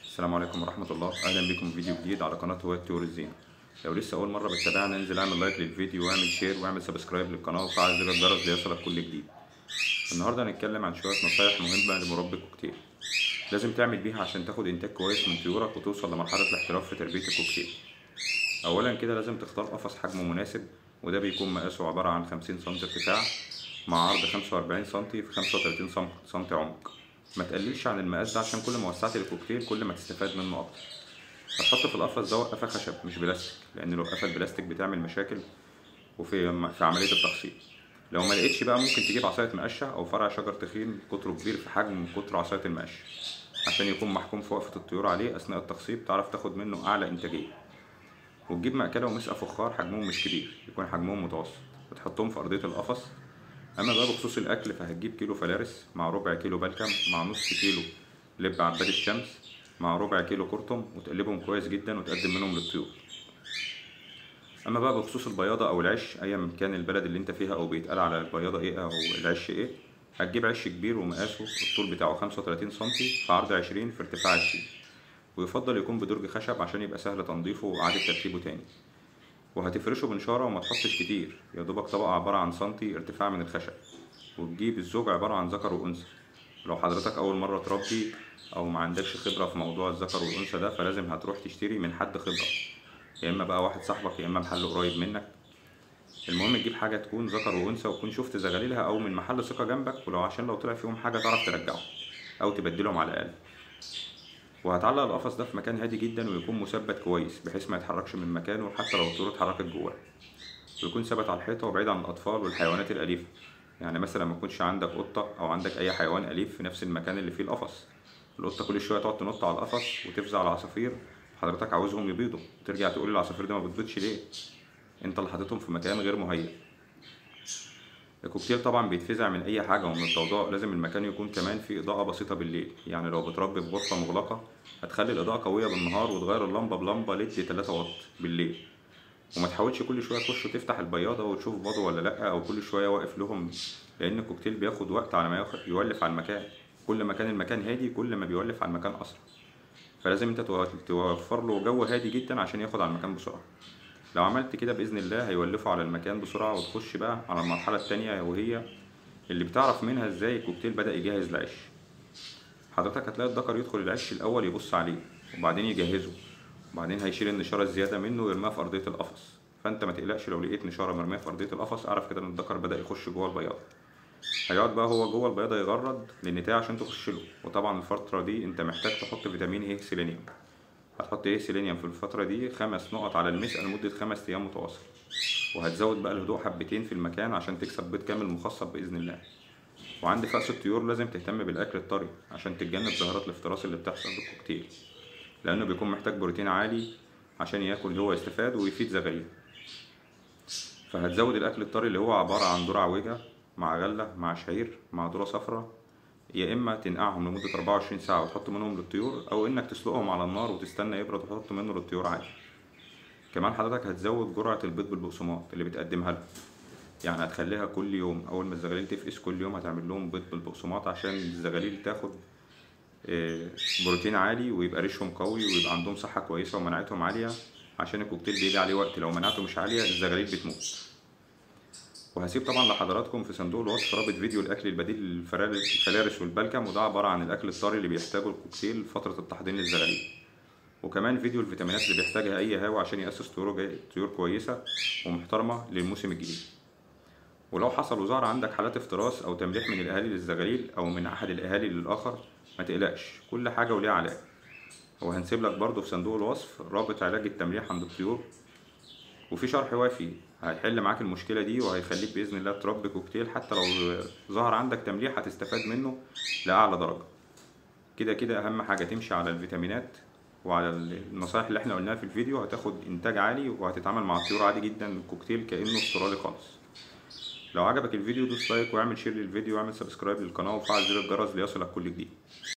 السلام عليكم ورحمة الله، أهلا بكم في فيديو جديد على قناة هواة طيور الزينة. لو لسه أول مرة بتتابعنا انزل اعمل لايك للفيديو واعمل شير واعمل سبسكرايب للقناة وفعل زر الجرس ليصلك كل جديد. النهاردة هنتكلم عن شوية نصايح مهمة لمربي الكوكتيل لازم تعمل بيها عشان تاخد إنتاج كويس من طيورك وتوصل لمرحلة الاحتراف في تربية الكوكتيل. أولا كده لازم تختار قفص حجمه مناسب، وده بيكون مقاسه عبارة عن 50 سم ارتفاع مع عرض 45 سم في 35 سم عمق. ما تقللش عن المقاس ده عشان كل ما وسعت الكوكتيل كل ما تستفاد منه اكتر. هتحط في القفص ده قفا خشب مش بلاستيك، لان لو قفا البلاستيك بتعمل مشاكل في عمليه التخصيب. لو ما لقيتش بقى ممكن تجيب عصايه مقشه او فرع شجر تخين قطره كبير في حجم قطر عصايه المقشه عشان يكون محكوم في وقفه الطيور عليه اثناء التخصيب، تعرف تاخد منه اعلى انتاجيه. وتجيب مأكله ومسقى فخار حجمهم مش كبير، يكون حجمهم متوسط، وتحطهم في ارضيه القفص. اما بقى بخصوص الاكل فهتجيب كيلو فلارس مع ربع كيلو بلكم مع نص كيلو لب عباد الشمس مع ربع كيلو كركم، وتقلبهم كويس جدا وتقدم منهم للطيور. اما بقى بخصوص البياضه او العش، ايا كان البلد اللي انت فيها او بيتقال على البياضه ايه او العش ايه، هتجيب عش كبير ومقاسه الطول بتاعه 35 سم في عرض 20 في ارتفاع 20، ويفضل يكون بدرج خشب عشان يبقى سهل تنظيفه وإعادة ترتيبه تاني. وهتفرشه بنشارة وما تحطش كتير، يا دوبك طبقة عبارة عن سنتي ارتفاع من الخشب. وتجيب الزوج عبارة عن ذكر وأنثى. لو حضرتك أول مرة تربي أو ما عندكش خبرة في موضوع الذكر والأنثى ده، فلازم هتروح تشتري من حد خبرة، يا إما بقى واحد صاحبك يا إما محل قريب منك. المهم تجيب حاجة تكون ذكر وأنثى وتكون شفت زغاليلها أو من محل ثقة جنبك، ولو عشان لو طلع فيهم حاجة تعرف ترجعه أو تبدلهم على الأقل. وهتعلق القفص ده في مكان هادي جدا ويكون مثبت كويس بحيث ما يتحركش من مكانه حتى لو الطيور اتحركت جواه، ويكون ثابت على الحيطة وبعيد عن الأطفال والحيوانات الأليفة. يعني مثلا ما يكونش عندك قطة أو عندك أي حيوان أليف في نفس المكان اللي فيه القفص. القطة كل شوية تقعد تنط على القفص وتفزع العصافير، حضرتك عاوزهم يبيضوا وترجع تقول العصافير دي ما بتبيضش ليه؟ أنت اللي حاططهم في مكان غير مهيأ. الكوكتيل طبعا بيتفزع من أي حاجة ومن الضوضاء، لازم المكان يكون كمان فيه إضاءة بسيطة بالليل. يعني لو بتربي في غرفة مغلقة هتخلي الإضاءة قوية بالنهار وتغير اللمبة بلمبة ليد 3 واط بالليل. وما تحاولش كل شويه تخش وتفتح البياضه وتشوف باضوا ولا لا، او كل شويه واقف لهم، لان الكوكتيل بياخد وقت على ما يولف على المكان. كل ما كان المكان هادي كل ما بيولف على المكان اسرع، فلازم انت توفر له جو هادي جدا عشان ياخد على المكان بسرعه. لو عملت كده باذن الله هيولفوا على المكان بسرعه. وتخش بقى على المرحله التانية، وهي اللي بتعرف منها ازاي الكوكتيل بدأ يجهز العش. حضرتك هتلاقي الذكر يدخل العش الاول يبص عليه وبعدين يجهزه، وبعدين هيشيل النشاره الزياده منه ويرميها في ارضيه القفص. فانت ما تقلقش لو لقيت نشاره مرميه في ارضيه القفص، اعرف كده ان الذكر بدا يخش جوه البياضه. هيقعد بقى هو جوه البياضه يغرد للنتايه عشان تخش له. وطبعا الفتره دي انت محتاج تحط فيتامين ايه سيلينيوم. هتحط ايه سيلينيوم في الفتره دي 5 نقط على المسقى لمده 5 ايام متواصل. وهتزود بقى الهدوء حبتين في المكان عشان تكسب بيض كامل مخصب باذن الله. وعند فأس الطيور لازم تهتم بالاكل الطري عشان تتجنب ظاهرات الافتراس اللي بتحصل بالكوكتيل، لانه بيكون محتاج بروتين عالي عشان ياكل هو يستفاد ويفيد زغاليل. فهتزود الاكل الطري اللي هو عباره عن ذره عوجه مع غله مع شعير مع ذره صفراء، يا اما تنقعهم لمده 24 ساعه وتحط منهم للطيور، او انك تسلقهم على النار وتستنى يبرد وتحط منه للطيور عادي. كمان حضرتك هتزود جرعه البيض بالبقسماط اللي بتقدمها لهم. يعني هتخليها كل يوم اول ما الزغاليل تفقس كل يوم هتعمل لهم بيض بالبقسماط عشان الزغاليل تاخد بروتين عالي ويبقى ريشهم قوي ويبقى عندهم صحة كويسة ومناعتهم عالية، عشان الكوكتيل بيجي عليه وقت لو مناعته مش عالية الزغاليل بتموت. وهسيب طبعا لحضراتكم في صندوق الوصف رابط فيديو الاكل البديل للفلارس والبلكم، وده عبارة عن الاكل الطري اللي بيحتاجه الكوكتيل فترة التحضير للزغاليل. وكمان فيديو الفيتامينات اللي بيحتاجها اي هاوي عشان يأسس طيور كويسة ومحترمة للموسم الجديد. ولو حصل وظهر عندك حالات افتراس او تمليح من الاهالي للزغاليل او من احد الاهالي للاخر، ما تقلقش، كل حاجه وليها علاج. وهنسيب لك برضو في صندوق الوصف رابط علاج التمليح عند الطيور، وفي شرح وافي هيحل معاك المشكله دي وهيخليك باذن الله تربي كوكتيل حتى لو ظهر عندك تمليح هتستفاد منه لاعلى درجه. كده كده اهم حاجه تمشي على الفيتامينات وعلى النصائح اللي احنا قلناها في الفيديو، هتاخد انتاج عالي وهتتعامل مع الطيور عادي جدا. الكوكتيل كانه استرالي خالص. لو عجبك الفيديو دوس لايك واعمل شير للفيديو واعمل سبسكرايب للقناه وفعل زر الجرس ليصلك كل جديد.